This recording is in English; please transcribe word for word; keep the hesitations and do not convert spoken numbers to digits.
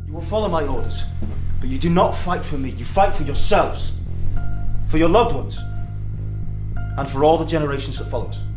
You will follow my orders, but you do not fight for me. You fight for yourselves, for your loved ones, and for all the generations that follow us.